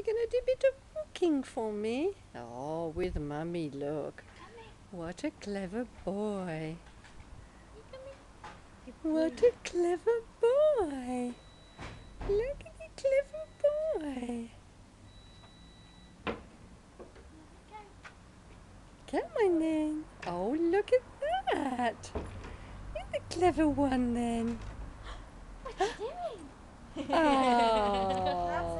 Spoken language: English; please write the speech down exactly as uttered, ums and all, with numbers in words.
going to do a bit of walking for me? Oh, with Mummy, look. What a clever boy. What a clever boy. Look at the clever boy. Come on then. Oh, look at that. You're the clever one then. What are you doing? Oh.